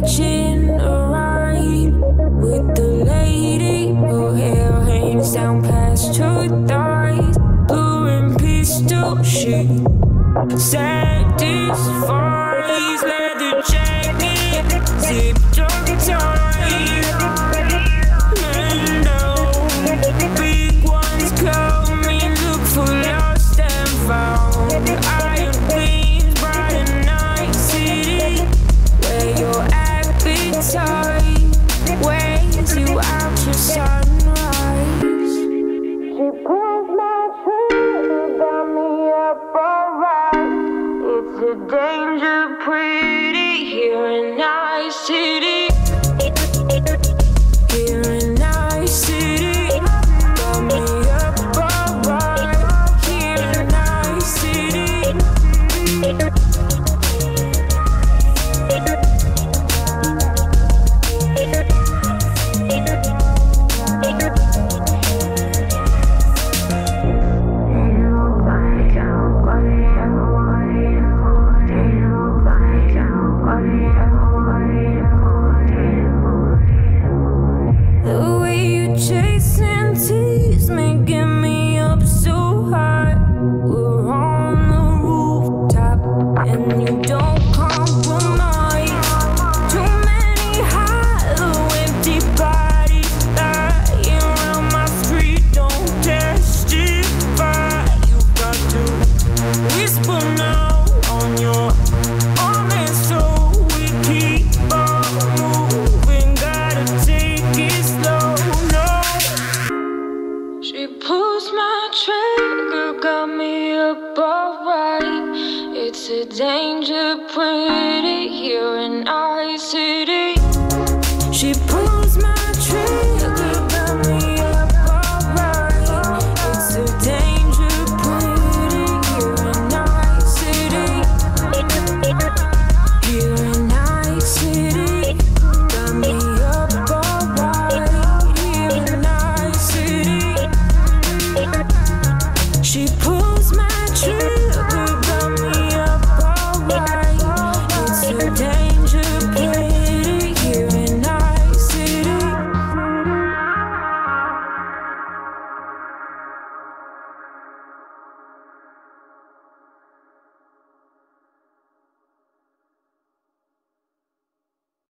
catching a ride with the lady. Her hair hangs down past her thighs. Blue and pistol, she satisfies. Leather jacket, zipped up tight. And big ones coming, look for lost and found. Iron gleams bright in night city, where your appetite weighs you out to sunrise. She pulls my trigger, got me up alright. It's a danger pretty here in night city. Here in night city, got me up alright. Here in night city. The way you chase and tease me, get me up so high. We're on the rooftop and you don't compromise. Too many hollow, empty bodies lying around my street don't testify. You got to whisper now on your arm, and so we keep on moving. Gotta take it slow, no. She pulls my trigger, got me up alright. It's a danger pretty here in our city.